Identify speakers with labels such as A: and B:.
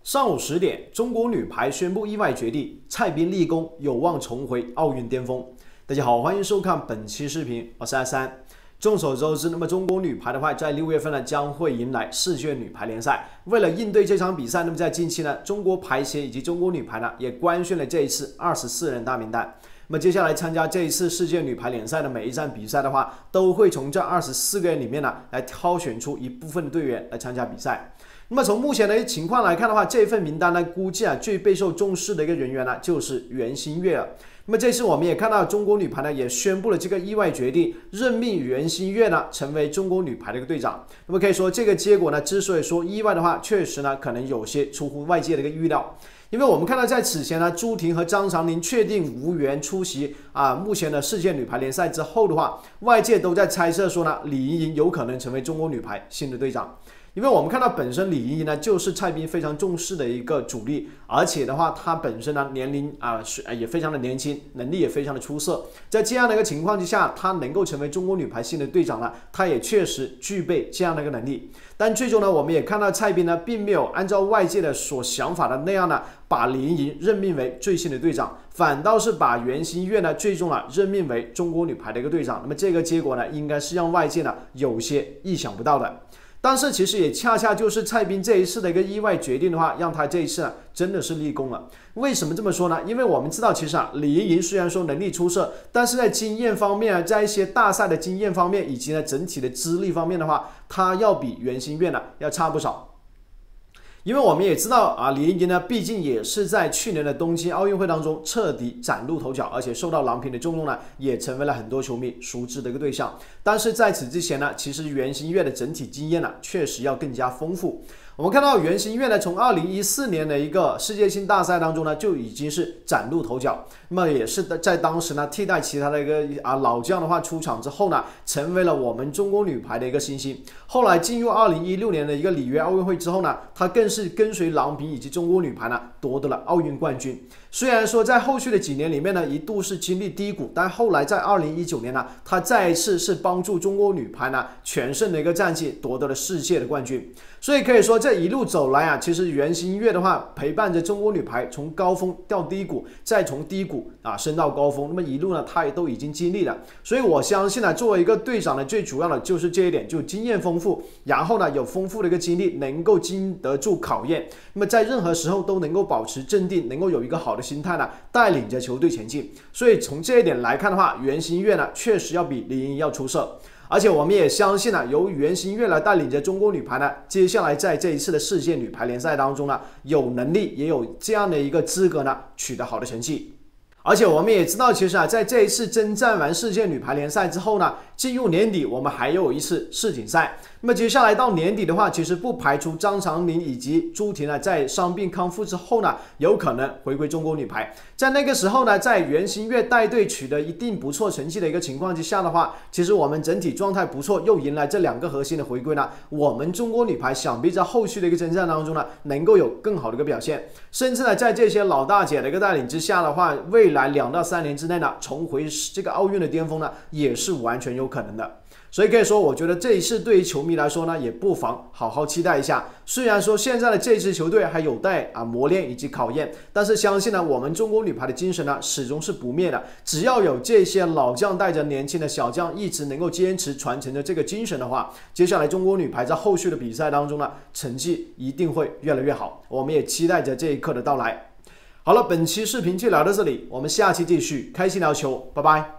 A: 上午10点，中国女排宣布意外绝地，蔡斌立功，有望重回奥运巅峰。大家好，欢迎收看本期视频，我是阿三。众所周知，那么中国女排的话，在6月份呢将会迎来世界女排联赛。为了应对这场比赛，那么在近期呢，中国排协以及中国女排呢也官宣了这一次24人大名单。那么接下来参加这一次世界女排联赛的每一站比赛的话，都会从这24个人里面呢来挑选出一部分的队员来参加比赛。那么从目前的情况来看的话，这份名单呢，估计最备受重视的一个人员呢，就是袁心玥了。那么这次我们也看到，中国女排呢也宣布了这个意外决定，任命袁心玥呢成为中国女排的一个队长。那么可以说，这个结果呢，之所以说意外的话，确实呢可能有些出乎外界的一个预料。因为我们看到，在此前呢，朱婷和张常宁确定无缘出席目前的世界女排联赛之后的话，外界都在猜测说呢，李盈莹有可能成为中国女排新的队长。因为我们看到本身李盈莹呢就是蔡斌非常重视的一个主力，而且的话她本身呢年龄也非常的年轻，能力也非常的出色。在这样的一个情况之下，她能够成为中国女排新的队长呢，她也确实具备这样的一个能力。但最终呢，我们也看到蔡斌呢并没有按照外界的所想法的那样呢，把李盈莹任命为最新的队长，反倒是把袁心玥呢最终任命为中国女排的一个队长。那么这个结果呢，应该是让外界呢有些意想不到的。但是其实也恰恰就是蔡斌这一次的一个意外决定的话，让他这一次呢真的是立功了。为什么这么说呢？因为我们知道，其实李盈莹虽然说能力出色，但是在经验方面在一些大赛的经验方面，以及呢整体的资历方面的话，他要比袁心玥呢要差不少。因为我们也知道李盈莹呢，毕竟也是在去年的东京奥运会当中彻底崭露头角，而且受到郎平的重用呢，也成为了很多球迷熟知的一个对象。但是在此之前呢，其实袁心玥的整体经验呢，确实要更加丰富。我们看到袁心玥呢，从2014年的一个世界性大赛当中呢，就已经是崭露头角。那么也是在当时呢，替代其他的一个老将的话出场之后呢，成为了我们中国女排的一个新星。后来进入2016年的一个里约奥运会之后呢，他更是跟随郎平以及中国女排呢夺得了奥运冠军。虽然说在后续的几年里面呢，一度是经历低谷，但后来在2019年呢，他再一次是帮助中国女排呢全胜的一个战绩，夺得了世界的冠军。所以可以说这一路走来其实袁心玥的话陪伴着中国女排从高峰到低谷，再从低谷升到高峰，那么一路呢他也都已经经历了。所以我相信作为一个队长呢，最主要的就是这一点，就经验丰富，然后呢有丰富的一个经历，能够经得住考验，那么在任何时候都能够保持镇定，能够有一个好的心态呢，带领着球队前进。所以从这一点来看的话，袁心玥呢确实要比李盈莹要出色。而且我们也相信由袁心玥来带领着中国女排呢，接下来在这一次的世界女排联赛当中呢，有能力也有这样的一个资格呢，取得好的成绩。而且我们也知道，其实在这一次征战完世界女排联赛之后呢，进入年底我们还有一次世锦赛。那么接下来到年底的话，其实不排除张常宁以及朱婷呢，在伤病康复之后呢，有可能回归中国女排。在那个时候呢，在袁心玥带队取得一定不错成绩的一个情况之下的话，其实我们整体状态不错，又迎来这2个核心的回归呢，我们中国女排想必在后续的一个征战当中呢，能够有更好的一个表现，甚至呢，在这些老大姐的一个带领之下的话，未来2到3年之内呢，重回这个奥运的巅峰呢，也是完全有可能的。所以可以说，我觉得这一次对于球迷来说呢，也不妨好好期待一下。虽然说现在的这支球队还有待磨练以及考验，但是相信呢，我们中国女排的精神呢，始终是不灭的。只要有这些老将带着年轻的小将，一直能够坚持传承着这个精神的话，接下来中国女排在后续的比赛当中呢，成绩一定会越来越好。我们也期待着这一刻的到来。好了，本期视频就聊到这里，我们下期继续开心聊球，拜拜。